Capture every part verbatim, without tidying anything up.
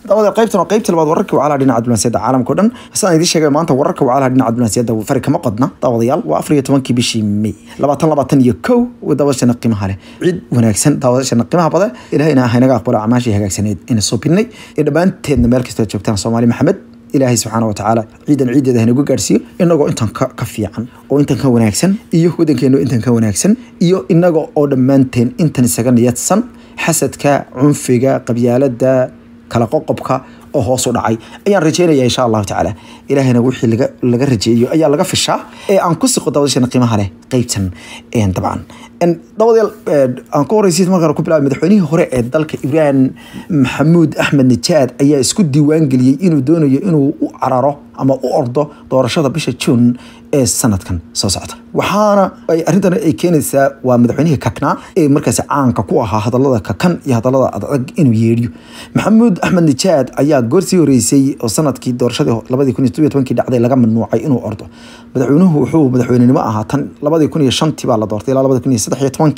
dabada qaybtan oo qaybta labaad wararka wacala dhinaca diblomaasiyadda caalamka oo dhan sidaan idin sheegay maanta wararka wacala dhinaca diblomaasiyadda fari kama qodna daawadayaal waa afar iyo tobankii bishii May labaatan labaatan iyo kow wadawashana qiimaha leh cid wanaagsan daawashana qiimaha badan ilaahayna ha inaga aqbalo amaashii hagaagsaneed in soo binay ee dhamaanteedna meel kasta joogtaan Soomaali Maxamed ilaahay subxaanahu wa ta'ala ciidan ciideeda inagu gaarsiyo inagoo intan ka fiican oo intan ka wanaagsan iyo wadankeenu intan ka wanaagsan iyo inagoo oo dhamaanteen intan isaga niyadsan xasadka cunfiga qabyaalada kala qoqobka oo hoos u dhacay ayaan rajeenayaa insha Allah ta'ala ilaahayna wixii laga laga rajeeyo ayaa laga fishaa ee aan ku siqo dawashana qiimaha leh qaybtan ee dabcan in dawadayaal aan ku horeysiis markaa ku bilaabay madaxweynihii hore ee dalka Iran Maxamuud Ahmed Najad ayaa isku diiwaan galiyay inuu doonayo inuu u cararo ama u ordo doorashada bisha June ee sanadkan soo socda waxaana ay arintan ay keenaysaa waa madaxweynihii kakna ee markaas caanka ku ahaa hadallada kakan iyo hadallada adag inuu yeeriyo Maxamuud Ahmed Najad ayaa goortii horeysay oo sanadkii doorashadii laba kun iyo toban iyo toban dhacday laga mamnuucay inuu ordo madaxweynuhu wuxuu madaxweynenimo ahaa tan laba kun iyo shan baa la doortay ilaa laba kun iyo saddex iyo toban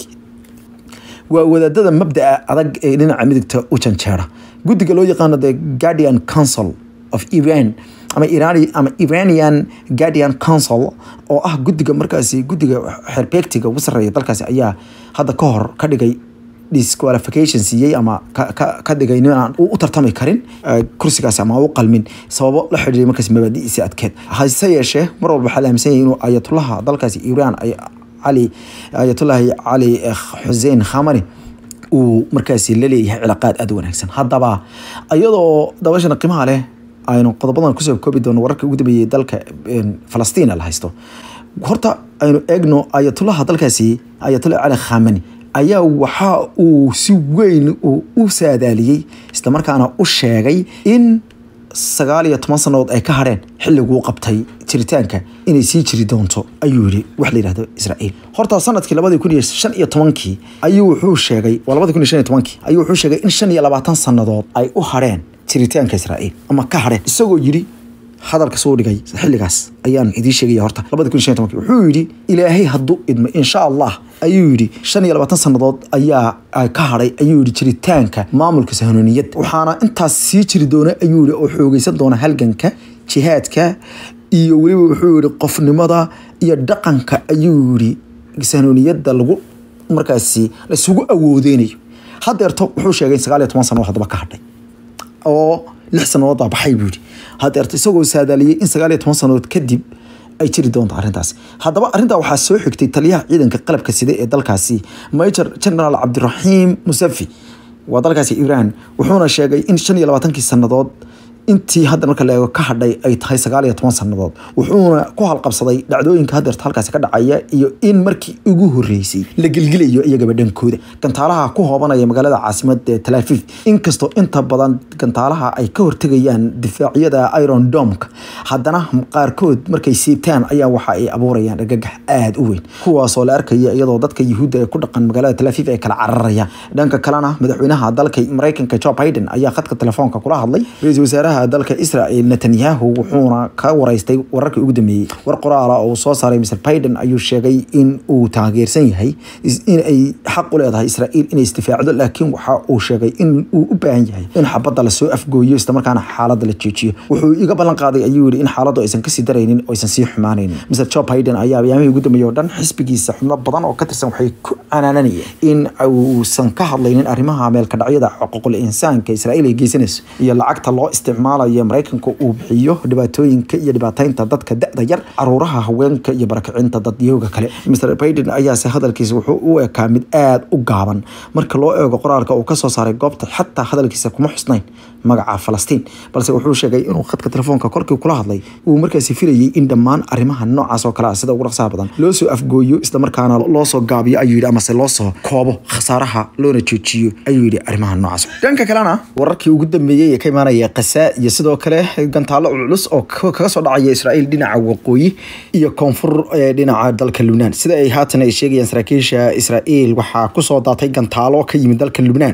waa wadaadada mabda'a adag ee dhinaca midigta u janjeera guddiga loo yaqaan the Guardian Council of Iran ama Irani ama Iranian Guardian Council oo ah guddiga markaasi guddiga xirbeegtiga ugu sareeya dalkaasi ayaa hadda ka hor ka dhigay disqualification siiyay ama ka dhigay inaan u tartami karin kursigaas ama u qalmin sababo la xiriiray markaas mabaadi'isa adkeed hayse yeeshee mar walba waxa la aaminsan yahay inuu ayatullah dalkaasi Iran ay Ali ayatullah Ali Hussein Khamenei uu markaasi la leeyahay cilaaqaad aad u wanaagsan haddaba ayadoo dawashana qiimaha leh aynu qodobadan ku soo koobi doono wararka ugu dambeeyay dalka Falastiin la haysto horta aynu eegno ayatullah dalkaasi ayatullah Ali Khamenei ayaa waxa uu si weyn u saadaaliyay isla markaana u sheegay in sagaal iyo toban sanadood ay ka hareen xilliguu qabtay jiritaanka inay sii jiri doonto ayuu yiri wax la yiraahdo Israa'iil horta sanadkii laba kun iyo shan iyo toban ayuu wuxuu sheegay laba kun iyo shan iyo toban ayuu wuxuu sheegay in shan iyo labaatan sanadood ay u hareen jiritaanka Israa'iil ama ka hareen isagoo yiri hadalka soo dhigay xilligaas ayaan idin sheegay horta laba kun iyo shan iyo toban wuxuu yiri ilaahay hadduu idmo insha Allah ayuu yiri shan iyo labaatan sanadood ayaa ka haray ayuu yiri jiritaanka maamulka sahanoniyad waxaana intaas sii jiri doona ayuu yiri oo xoogaysan doona halganka jihaadka iyo waliba wuxuu yiri qofnimada iyo dhaqanka ayuu yiri sahanoniyada lagu markaasi la isugu awoodeynayo hadeerto wuxuu sheegay sagaal iyo toban sano hadaba ka hadhay oo lix sanadood baxay buu yiri hadeerto isagoo saadaaliyay in sagaal iyo toban sanadood kadib ay jiri doonto arintaas haddaba arinta waxaa soo xigtay taliyaha ciidanka qalabka sida ee dalkaasi Major General Abdurrahim Musafi waa dalkaasi Iran wuxuuna sheegay in shan iyo labaatan sanadood intii hadda marka la eego ka hadhay ay tahay sagaal iyo toban sanadood wuxuuna ku halqabsaday dhacdooyinka hadda halkaas ka dhacaya iyo in markii ugu horeysay la gilgilayo iyaga badhankooda gantaalaha ku hoobanaya magaalada caasimadda ee Tel Aviv inkastoo inta badan gantaalaha ay ka hortagayaan difaacyada Iron Dome haddana qaarkood markay siibtaan ayaa waxa ay abuurayaan argagax aad u weyn kuwaas oo la arkaya iyadoo dadka Yuhuudda ee ku dhaqan magaalada Tel Aviv ay kala cararayaan dhanka kalena madaxweynaha dalka Mareykanka Joe Biden ayaa khadka telefoonka kula hadlay ra'iisul wasaaraha dalka Israa'iil Netanyahu wuxuuna ka wareystay wararkii ugu dambeeyay war qoraal ah oo soo saaray Mister Biden ayuu sheegay in uu taageersan yahay in ay xaq u leedahay Israa'iil inay istifaacdo laakiin waxa uu sheegay in uu u baahan yahay in xabadda la soo afgooyo isla markaana xaaladda la joojiyo wuxuu iga ballan qaaday ayuu yiri in xaaladdu aysan ka sii daraynin oo aysan sii xumaanaynin Mister Joe Biden ayaa ayaamihii ugu dambeeyay oo dhan xisbigiisa xubno badan oo ka tirsan waxay ku canaananayeen in uusan ka hadlaynin arrimaha meel ka dhacyada xuquuqul insaanka Israa'iil ay geysanayso iyo lacagta loo isticmaalo iyo Mareykanka uu bixiyo dhibaatooyinka iyo dhibaataynta dadka da'da yar caruuraha haweenka iyo barakacinta dadyoga kale Mister Biden ayaa se hadalkiisa wuxuu u ekaa mid aad u gaaban marka loo eego qoraalka uu ka soo saaray goobta xataa hadalkiisa kuma xusnayn magaca Falastiin balse wuxuu sheegay inuu khadka telefoonka korkii kula hadlay uu markaas filayay in dhammaan arrimaha noocaas oo kale sida ugu dhaqsaha badan loo soo afgooyo isla markaana loo soo gaabiyo ayuu yiri ama se loo soo koobo khasaaraha loona joojiyo ayuu yiri arrimaha noocaas dhanka kalena wararkii ugu dambeeyay ee ka imaanaya Gaza iyo sidoo kale gantaalo culus oo kaga soo dhacaya Israa'iil dhinaca waqooyi iyo koonfur ee dhinaca dalka Lebanon sida ay haatan ay sheegayaan saraakiisha Israa'iil waxa ku soo daatay gantaalo ka yimid dalka Lebanon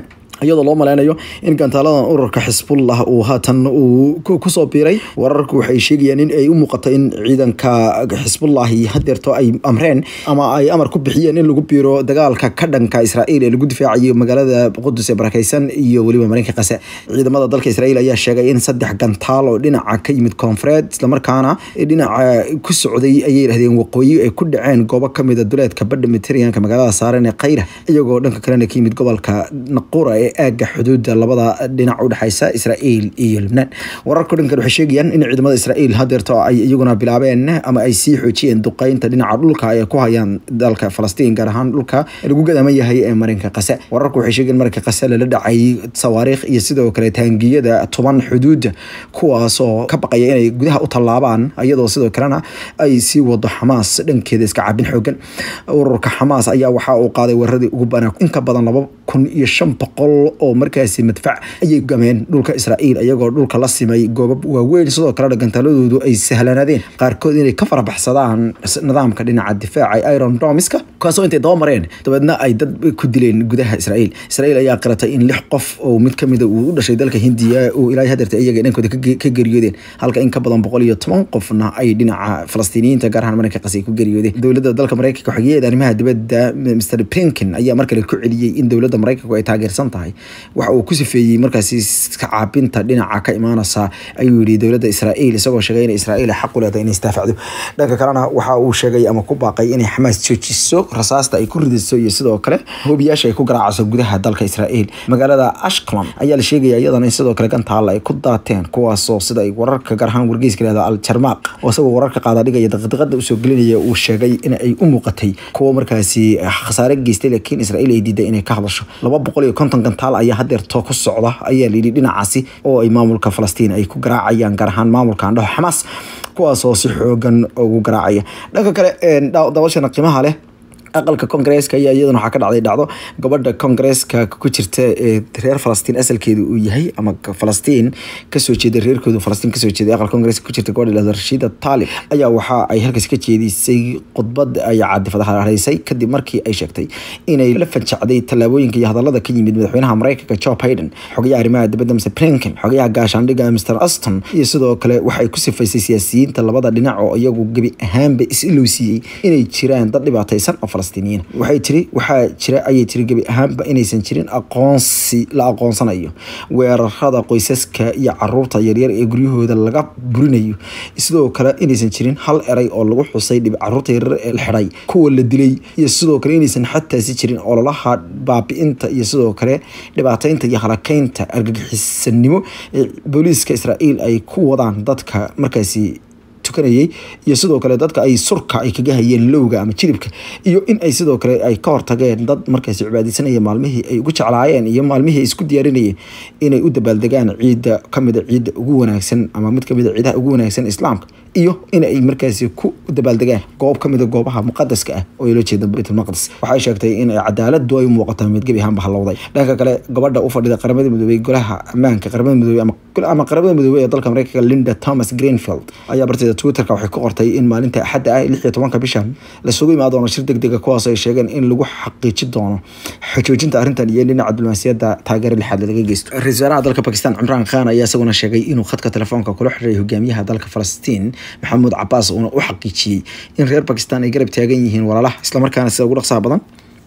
iyadoo loo maleynayo in gantaaladan ururka xisbullah uu haatan uu kusoo biiray. wararku waxay sheegayaan in ay u muuqato in ciidanka xisbullahi hadeerto ay amreen ama ay amar ku bixiyeen in lagu biiro dagaalka ka dhanka Israa'iil ee lagu difaacayo magaalada Qudus ee barakeysan iyo waliba marinka Gaza. ciidamada dalka Israa'iil ayaa sheegay in saddex gantaal oo dhinaca ka yimid koonfureed isla markaana dhinaca ku socday ay yiraahdeen waqooyi ay ku dhaceen goobo kamid ah duleedka badda Mediterranean-ka magaalada saaran ee Qayra, iyagoo dhanka kalena ka yimid gobolka Naqura ee aaga xuduudda labada dhinac u dhaxaysa Israa'iil iyo Lebanon. wararka dhankan waxay sheegayaan in ciidamada Israa'iil hadeerto ay iyaguna bilaabeen ama ay sii xoojiyeen duqeynta dhinaca dhulka ay ku hayaan dalka Falastiin, gaar ahaan dhulka lagu gadaaman yahay ee marinka Gaza. wararku waxay sheegayaan marka Gaza la dhacay sawaariikh iyo sidoo kale taangiyada toban xuduud kuwaas oo ka baqaya inay gudaha u tallaabaan, iyadoo sidoo kalena ay sii wado Xamaas dhankeeda iska caabin xoogan. ururka Xamaas ayaa waxa uu qaaday weeraradii ugu badan in ka badan laba kun iyo shan boqol oo markaasi madfac ayay gameen dhulka Israa'iil, iyagoo dhulka la simay goobo waaweyn, sidoo kale gantaaladoodu ay sahlanaadeen qaarkood inay ka farabaxsadaan nidaamka dhinaca difaaca Iron Dome-ka, kaasoo intay daba mareen dabeedna ay dad ku dileen gudaha Israa'iil. Israa'iil ayaa qiratay in lix qof oo mid kamid ah uu u dhashay dalka Hindiya oo ilaa hadeerta iyaga dhankooda ka geeriyoodeen, halka in ka badan boqol iyo toban qofna ay dhinaca Falastiiniyiinta gaar ahaan marinka Gaza ku geeriyoodeen. dowladda dalka Mareykanka xogiyada arrimaha dibadda Mister Blinken ayaa markale ku celiyay in dowladda Mareykanka ay taageersan tahay waxa uu ku sifeeyay markaasi iska caabinta dhinaca ka imaanaysa ayuu yiri dowladda Israa'iil, isagoo sheegay in Israa'iil xaq u leedahay inay istaafacdo. dhanka kalena waxa uu sheegay ama ku baaqay in Xamaas joojiso rasaasta ay ku ridayso iyo sidoo kale hoobiyaasha ay ku garaacayso gudaha dalka Israa'iil. magaalada Ashkelon ayaa la sheegay iyadana sidoo kale gantaal ay ku daateen, kuwaas oo sida ay wararka gaar ahaan wargeyska leedahay Al-Jarmaq oo isagoo wararka qaada dhigaya daqiiqada u soo gelinaya uu sheegay in ay u muuqatay kuwa markaasi khasaare geystay, laakiin Israa'iil ay diiday inay ka hadasho. laba boqol iyo konton gantaal ayaa hadeerto ku socda ayaa la yiri dhinacaasi oo ay maamulka Falastiin ay ku garaacayaan, gaar ahaan maamulka andhaha Xamaas, kuwaas oo si xoogan ugu garaacaya. dhanka kale daawashana qiimaha leh aqalka Congress-ka ayaa iyaduna waxa ka dhacday dhacdo gabadha Congress-ka ku jirta ee reer Falastiin asalkeedu uu yahay ama Falastiin ka soo jeeda reerkoodu Falastiin ka soo jeeda aqalka Congress-ka ku jirta gabadha Rashida Tlaib ayaa waxa ay halkaas ka jeedisay khudbad ay caadifada hareysay kadib markii ay sheegtay inay la fancacday talaabooyinka iyo hadallada ka yimid madaxweynaha Mareykanka Joe Biden, xogayaha arrimaha dibadda Mister Blinken, xogayaha gaashaandhigga Mister Austin, iyo sidoo kale waxay ku sifaysay siyaasiyiinta labada dhinac oo iyagu gabi ahaanba is ilowsiiyay inay jiraan dad dhibaataysan oo waxay tiri waxaa jira ayay tiri gabi ahaanba inaysan jirin aqoonsi la aqoonsanayo weerarada qoysaska iyo caruurta yaryar ee guryahooda laga burinayo, sidoo kale inaysan jirin hal eray oo lagu xusay dhib caruurta yaryar ee la xiray, kuwa la dilay, iyo sidoo kale inaysan xataa si jirin ololaha baabi'inta iyo sidoo kale dhibaataynta iyo halakaynta argagixisanimo ee booliiska Israa'iil ay ku wadaan dadka markaasi tukanayay, iyo sidoo kale dadka ay surka ay kaga hayeen lowga ama jilibka, iyo in ay sidoo kale ay ka hortageen dad markaasi cibaadeysanaya maalmihii ay ugu jeclaayeen iyo maalmihii ay isku diyaarinayeen inay u dabaaldegaan ciida kamid ah ciida ugu wanaagsan ama mid kamid ah ciidaha ugu wanaagsan Islaamka, iyo in ay markaasi ku dabaaldegaan goob kamid ah goobaha muqaddaska ah oo ay loo jeedo Baytul Maqdis. waxay sheegtay in ay cadaaladu ay muuqato mid gabi ahaan halowday. dhanka kale gabadha u fadhida qaramada midoobay golaha ammaanka qaramada midoobay ama ama qaramada midoobay ee dalka Mareykanka Linda Thomas Greenfield ayaa bartay Twitter-ka waxay ku qortay in maalinta Axadda ah lix iyo tobanka bishan la sugu imaado shir degdeg ah kuwaas ay sheegeen in lagu xaqiijin doono xoojinta arrintan iyo dhinaca diblomaasiyadda taageero lixaad laga geysto. Ra'iisul Wasaaraha dalka Pakistan Imran Khan ayaa isaguna sheegay inuu khadka telefoonka kula xiriiray hogaamiyaha dalka Falastiin Maxamuud Cabbaas oo u xaqiijiyay in reer Pakistan ay garab taagan yihiin walaalaha, isla markaana sida ugu dhaqsaha badan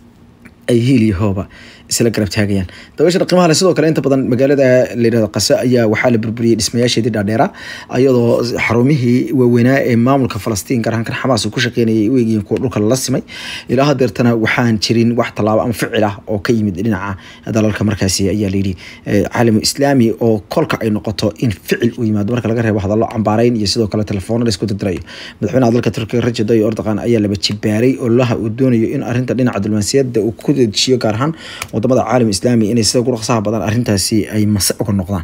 ay hiiliyahooba isla garab taagayaan. daawashada qiimaha leh sidoo kale inta badan magaalada leedahay Gaza ayaa waxaa la burburiyay dhismayaasheedii dhaadheera, iyadoo xarumihii waaweynaa ee maamulka Falastiin gaar ahaan Xamaas ku shaqeynayay u eegayeen kuwa dhulka la simay. ilaa hadeertana waxaan jirin wax talaabo ama ficil ah oo ka yimid dhinaca dalalka markaasi ayaa la yiri caalami islaami oo kolka ay noqoto in ficil u yimaado marka laga reebo hadallo cambaarayn iyo sidoo kale telefoon la isku dirayo. madaxweynaha dalka Turkiga Recep Tayyip Erdogan ayaa laba jibaaray oo laha uu doonayo in arrinta dhinaca diblomaasiyadda uu ku dejiyo gaar ahaan wadamada caalam islaami inay sida ugu dhaqsaha badan arrintaasi ay mase uga noqdaan.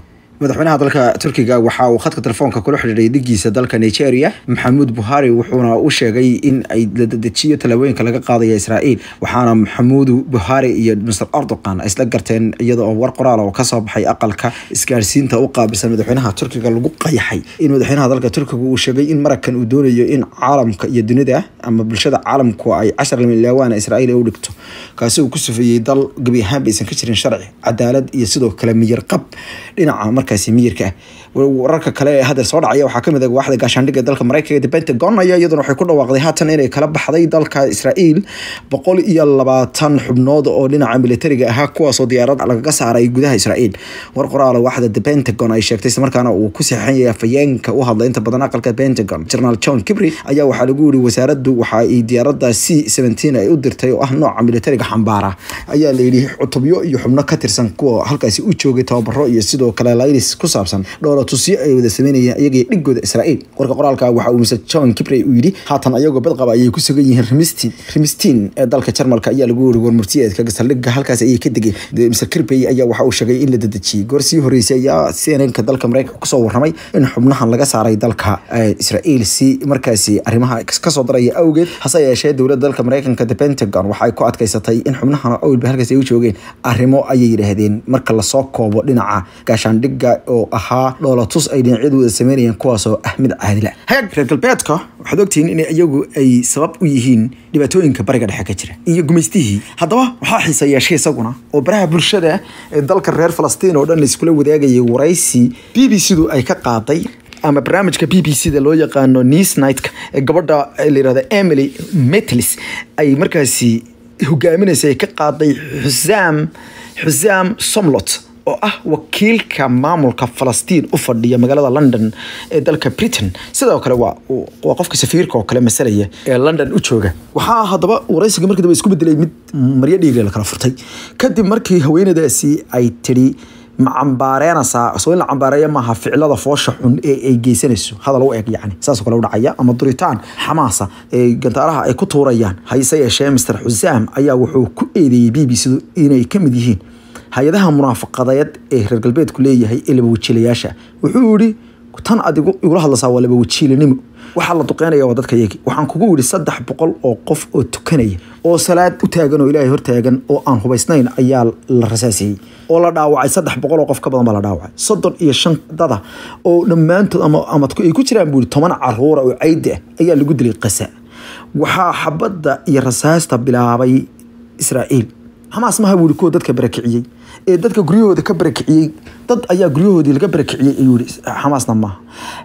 madaxweynaha dalka Turkiga waxa uu khadka telefoonka kula xiriiray digiisa dalka Nigeria Maxamuud Buhari wuxuuna u sheegay in ay la dedejiyo talaabooyinka laga qaadayo Israa'iil waxaana Maxamuud Buhari iyo Mister Erdogan isla garteen iyadoo war qoraal oo ka soo baxay aqalka isgaarsiinta u qaabilsan madaxweynaha Turkiga lagu qayaxay in madaxweynaha dalka Turkiga uu sheegay in Mareykan uu doonayo in caalamka iyo dunida ama bulshada caalamku ay cashar milyan Israa'iil u dhigto kaasi uu ku sufiyay dal gabi ahaan aysan ka jirin sharci cadaalad iyo sidoo kale miyir qab dhinaca markaasi miyirka wararka kale ee hadda soo dhacaya waxa kamid ah waaxda gaashaandhigga dalka Mareykanka Pentagon ayaa iyaduna waxay ku dhawaaqday haatan inay kala baxday dalka Israa'iil boqol iyo labaatan xubnood oo dhinaca militariga ah kuwaas oo diyaarad laga saaray gudaha Israa'iil war qoraal waaxda Pentagon ay sheegtay isla markaana uu ku saxan yahay afayeenka u hadlay inta badan aqalka Pentagon General John Kirby ayaa waxa lagu yiri wasaaraddu waxa ay diyaaradda C seventeen ay u dirtay oo ah nooca militariga xambaara ayaa la yiri cutubyo iyo xubno ka tirsan kuwa halkaasi u joogay tababaro iyo sidoo kale laylis ku saabsan dhowr tusi ay wada sameynayeen iyaga dhigooda Israa'iil warka qoraalka waxa uu Mister John Kirby u yiri haatan ayaga bad qaba ay ku sugan yihiin Rimistin Rimistin ee dalka Jarmalka ayaa lagu yiri war murtiyeedka saldhigga halkaas ay ka degay Mister Kirby ayaa waxa uu sheegay in la dadajiyay goorsi horeysay ayaa C N N ka dalka Mareykanka ku soo warramay in xubnahan laga saaray dalka Israa'iil si markaasi arrimaha ka soo daraya awgeed hase yeeshee dowladda dalka Mareykanka The Pentagon waxa ay ku adkaysatay in xubnahan oo halkaas ay u joogeen arrimo ayay yiraahdeen marka la soo koobo dhinaca gaashaandhigga oo ahaa tus ay dhinacyadu wada sameynayaan kuwaas oo ahmid caadila heeg reer galbeedka waxaad ogtiin in iyagu ay sabab u yihiin dhibaatooyinka bariga dhexe ka jira iyo gumaystihii haddaba waxaa xiisa yeeshay isaguna oo baraha bulshada ee dalka reer Falastiin oo dhan la iskula wadaagayay waraysi B B C du ay ka qaaday ama barnaamijka B B C da loo yaqaano News Night ee gabadha la yiraahdo Emily Metlis ay markaasi hogaaminaysay ka qaaday Xusaam Xusaam Somlot oo ah wakiilka maamulka Falastiin u fadhiya magaalada London ee dalka Britain sidoo kale waa waa qofka safiirka oo kale masalaya ee London u jooga waxa hadaba waraysiga markii daba isku bedelay mid maryo dhiigay la kala furtay kadib markii haweeneydaasi ay tiri macambaareenasa soo la cambaareeyo maaha ficilada foosha xun ee ay geysanayso hadal u eeg yani saas kale u dhacaya ama duritaan xamaasa ee gantaaraha ay ku tuurayaan hayse yeeshee Mister Xusaam ayaa wuxuu ku eedeeyay B B C inay kamid yihiin hay'adaha munaafaqadeed ee reer galbeedku leeyahay ee laba wajiilayaasha wuxuu yiri tan adigu igula hadlaysaa waa laba wajiilanimo waxa la duqeynaya waa dadka yagi waxaan kugu yiri saddex boqol oo qof oo tukanaya oo salaad u taagan oo Ilaahay hor taagan oo aan hubaysnayn ayaa la rasaasiyay oo la dhaawacay saddex boqol oo qof ka badan baa la dhaawacay soddon iyo shan dada oo dhamaantood ama ama ay ku jiraan buur toban caruur oo ciid ah ayaa lagu dilay qasa waxa xabadda iyo rasaasta bilaabay Israa'iil Hamas ma hawo ko dadka barakiciyay ee dadka guryahooda ka barakiciyay dad ayaa guryahoodii laga barakiciyay ayuu Hamasna ma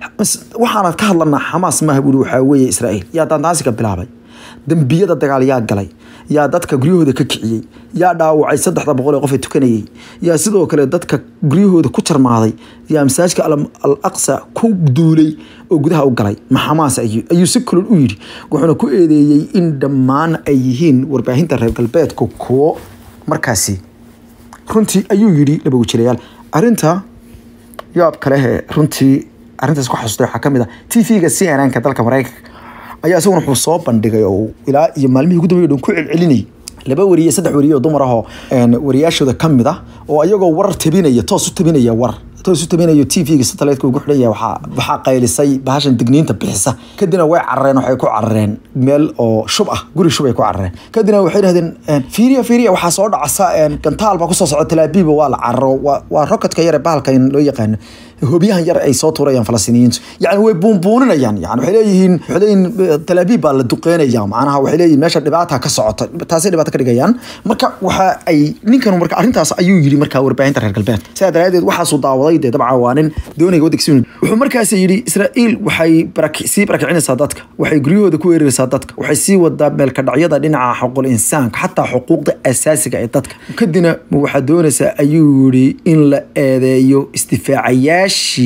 waxaana ka hadlanaa Hamas ma hawo waxa weeye Israa'iil yaa dandaasi ka bilaabay dambiyada dagaal yaa galay yaa dadka guryahooda ka kiciyay yaa dhaawacay saddex boqol oo qof ee tukanayay yaa sidoo kale dadka guryahooda ku tarmaaday yaa masaajidka al-Aqsa ku duulay oo gudaha u galay ma Hamas ayuu ayuu si kulul u yiri wuxuuna ku eedeeyay in dhammaan ay yihiin warbaahinta reer galbeedka kuwo markaasi runtii ayuu yiri laba wajiilayaal arinta yaab kale runtii arintaas ku xasuustay waxa kamid ah T V-ga C N N ka dalka Mareykanka ayaa isaguna wuxuu soo bandhigay oo ilaa iyo maalmihii ugu dambeeyay ku celcelinay laba wariye saddex wariye oo dumar ah oo wariyaashooda kamid ah oo ayagoo warar tabinaya toos u tabinaya war toos u tabinayo T V-ga satellite-ka ugu xidhan waxa waxa qaylisay bahashan digniinta bixisa kadibna way carareen waxay ku carareen meel oo shub ah guri shub ay ku carareen kadibna waxay yiraahdeen fiiriya fiiriya waxa soo dhacsa gantaal ba ku soo socda Tel Aviv waa la carro waa rocket-ka yar ee bahalka loo yaqaan hubiyahan yar ay soo tuurayaan Falastiiniyiintu yani way buunbuuninayaan yani waxay leeyihiin waxay leeyihiin Tel Aviv baa la duqeynaya macnaha waxay leeyihiin meesha dhibaato ka socota taasi dhibaato ka dhigayaan marka waxa ay ninkan marka arintaas ayuu yiri marka warbaahinta reer galbeed sida daraadeed waxa soo daawaday dabcan waa nin doonaya wadagsiin wuxuu markaas yiri Israa'iil waxay barakisi barakicinaysaa dadka waxay guryahooda ku weeraraysaa dadka waxay sii wadaa meel ka dhacyada dhinaca xuquuqul insaanka xataa xuquuqda asaasiga ee dadka kadina waxa doonaysaa ayuu yiri in la eedeeyo istifaaciyaasha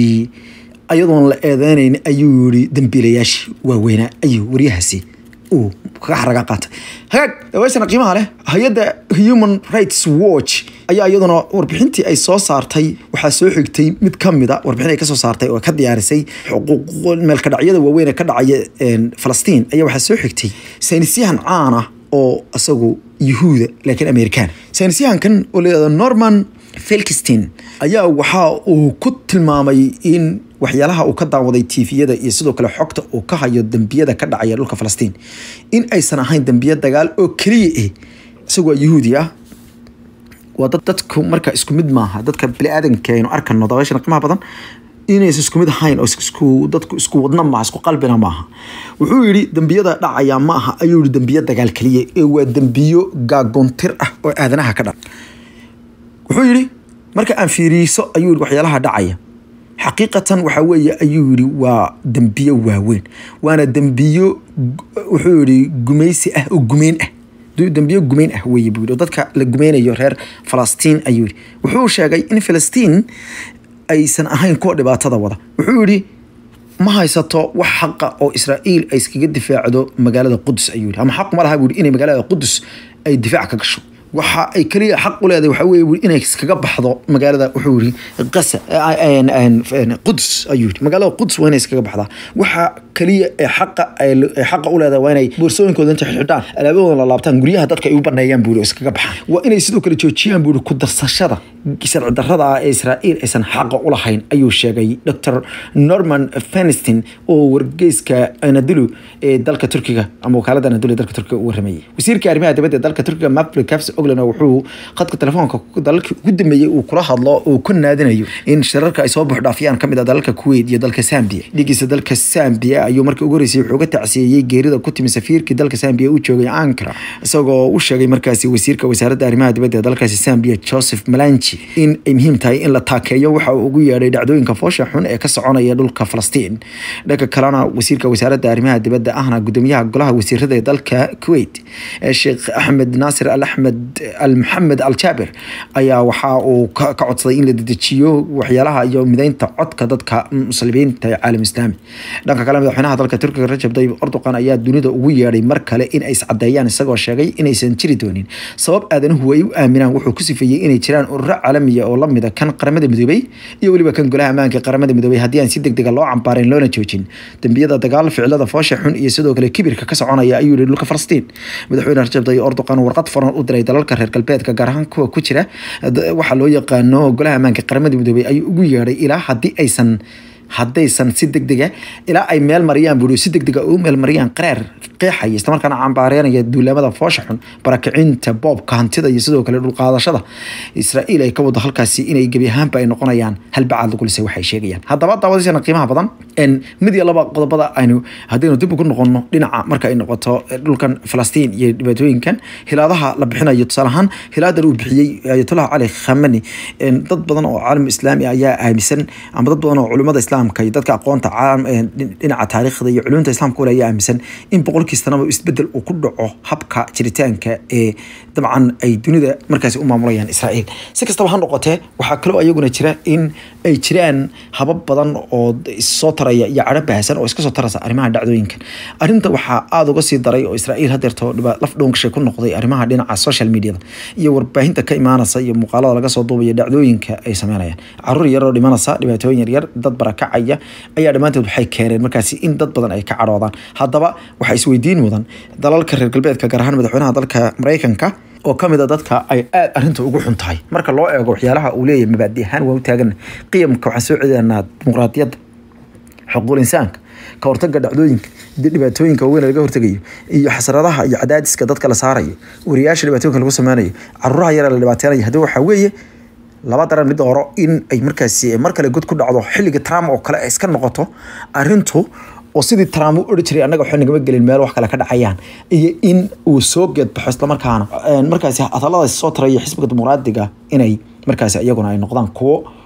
ayadoon la eedeynaynin ayuu yiri dambiilayaashii waaweynaa ayuu wariyahaasi uu ka xaraga qaatay hagaag daweysana qiimaha leh hay'adda Human Rights Watch ayaa iyaduna warbixintii ay soo saartay waxaa soo xigtay mid kamid ah warbixin ay ka soo saartay oo ka diyaarisay xuquuq meel ka dhacyada waaweyn ee ka dhacaya Falastiin ayaa waxaa soo xigtay saynisyahan caan ah oo asagu Yahuuda laakiin Amerikaan saynisyahankan oo leeyahay Norman Felkstein ayaa waxa uu ku tilmaamay in waxyaalaha uu ka daawaday tifiyada iyo sidoo kale xogta uu ka hayo dambiyada ka dhacaya dhulka Falastiin in aysan ahayn dambiyo dagaal oo kaliya ah isagoo Yahuudi ah waa dad dadku marka isku mid maaha dadka bini aadanka aynu arkano daawashana qiimaha badan inay isku mid ahayn oo isku dadku isku wadna ma isku qalbina maaha wuxuu yiri dambiyada dhacaya ma aha ayuu yiri dambiyo dagaal kaliya ee waa dambiyo gaagoontir ah oo aadanaha ka dhac wuxuu yiri marka aan fiiriso ayuu yiri waxyaalaha dhacaya xaqiiqatan waxa weeye ayuu yiri waa dambiyo waaweyn waana dambiyo wuxuu yiri gumaysi ah oo gumeyn ah dambiyo gumeyn ah weeye buu dadka la gumeynayo reer Falastiin ayuu yiri wuxuu sheegay in Falastiin aysan ahayn koox dhibaatada wada wuxuu yiri ma haysato wax xaq oo Israa'iil ay iskaga difaacdo magaalada Quds ayuu yiri ama xaq ma laha buu in magaalada Quds ay difaac ka gasho waxa ay kaliya xaq u leedahay waxa weeye inay iskaga baxdo magaalada wuxuu yiri Gaza aan Quds ayuu yiri magaalada Quds waa inay iskaga baxdaa waxa kaliya ee xaq ay xaq u leedahay waa inay boorsooyinkooda inta xidhaan alaabadooda la laabtaan guryaha dadka ay u baneeyaan buu iskaga baxaan waa inay sidoo kale joojiyaan buu ku darsashada sharci darrada ee Israa'iil aysan xaq u lahayn ayuu sheegay Doctor Norman Feinstein oo wargeyska Anadolu ee dalka Turkiga ama wakaalada Anadolu ee dalka Turkiga u warramay wasiirka arrimaha dibadda ee dalka Turkiga Mevlut Cavusoglu wuxuu qadka telefoonka dalka ugu dambeeyay uu kula hadlo oo ku naadinayo in shirarka ay soo buux dhaafiyaan kamid ah dalka Kuwait iyo dalka Zambia dhigiisa dalka Zambia ayuu markii ugu horeysay wuxuu ka tacsiiyay geerida ku timi safiirkii dalka Zambia uu joogay Ankara isagoo u sheegay markaasi wasiirka wasaaradda arrimaha dibadda ee dalkaasi Zambia Joseph Malanchi in ay muhiim tahay in la taakeeyo waxa uu ugu yeeray dhacdooyinka foosha xun ee ka soconaya dhulka Falastiin dhanka kalena wasiirka wasaaradda arrimaha dibadda ahna gudoomiyaha golaha wasiirada ee dalka Kuwait Sheikh Ahmed Nasir Al Ahmed Al Mohammed Al Jaber ayaa waxa uu ka codsaday in la dedejiyo waxyaalaha iyo mideynta codka dadka muslimiinta ee caalam islaami dhanka kale madaxweynaha dalka Turkiga Recep Tayyip Erdogan ayaa dunida ugu yeeray mar kale in ay iscadeeyaan isagoo sheegay in aysan jiri doonin sabab aadanuhu way u aaminaan wuxuu ku sifeeyay inay jiraan ururo caalami oo la mid ah kan qaramada midoobay iyo waliba kan golaha ammaanka qaramada midoobay haddii aan si degdeg ah loo cambaarin loona joojin dambiyada dagaal ficilada foosha xun iyo sidoo kale kibirka ka soconaya ayuu yiri dhulka Falastiin madaxweynaha Recep Tayyip Erdogan warqad furan u diray dalalka reer galbeedka gaar ahaan kuwa ku jira waxa loo yaqaano golaha ammaanka qaramada midoobay ayuu ugu yeeray ilaa haddii aysan haddaysan si degdeg ah ilaa ay meel mariyaan buu si degdeg ah u meel mariyaan qaraar qeexay isla markaana cambaareynaya duulamada foosha xun barakicinta boobka hantida iyo sidoo kale dhul qaadashada Israa'iil ay ka wado halkaasi inay gabi ahaanba ay noqonayaan hal bacaad lagu lisay waxay sheegayaan haddaba daawadayna qiimaha badan in mid iyo laba qodobada aynu hadaynu dib ugu noqono dhinaca marka ay noqoto dhulkan Falastiin iyo dhibaatooyinkan hilaadaha la bixinayo tusaalahan hilaadan uu bixiyay Ayatollah Ali Khamenei dad badan oo caalam islaami ayaa aaminsan ama dad badan oo culimada islaamka iyo dadka aqoonta caalam dhinaca taariikhda iyo culumta islaamka oo ayaa aaminsan in boqolkiiba sanaba isbedel uu ku dhaco habka jiritaanka ee dabcan ay dunida markaas u maamulayaan Israa'iil si kastaba ha noqotee waxa kale oo ayaguna jira in ay jiraan habab badan oo soo taraya iyo carab baahsan oo iska soo tarasa arrimaha dhacdooyinkan arrinta waxa aad uga sii daray oo Israa'iil hadeerto laf dhoonkashay ku noqday arrimaha dhinaca social media iyo warbaahinta ka imaanaysa iyo muuqaalada laga soo duubayo dhacdooyinka ay sameynayaan caruur yar oo dhimanaysa dhibaatooyin yar yar dad barakacaya ayaa dhamaantood waxay keeneen markaasi in dad badan ay ka caroodaan haddaba waxa is weydiin mudan dalalka reer galbeedka gaar ahaan madaxweynaha dalka Mareykanka oo kamid ah dadka ay aad arrinta ugu xun tahay marka loo eego waxyaalaha uu leeyahay mabaadi ahaan waa u taagan qiyamka waxa soo ciidanaa dimuqraadiyadda xuquuqul insaanka ka hortagga dhacdooyinka dhibaatooyinka weyn laga hortagayo iyo xasaradaha iyo cadaadiska dadka la saarayo wariyaasha dhibaatooyinka lagu sameynayo caruuraha yar la dhibaateenayo hadii waxa weeye laba daran mid hore in ay markaasi mar kale god ku dhacdo xilliga Trump oo kale iska noqoto arrintu oo sidii Trump u oran jiray anaga waxaan naga gelin meel wax kale ka dhacayaan iyo in uu soo geed baxo isla markaana markaasi hadallada soo taray xisbiga dimuqraadiga inay markaasi iyaguna ay noqdaan kuwo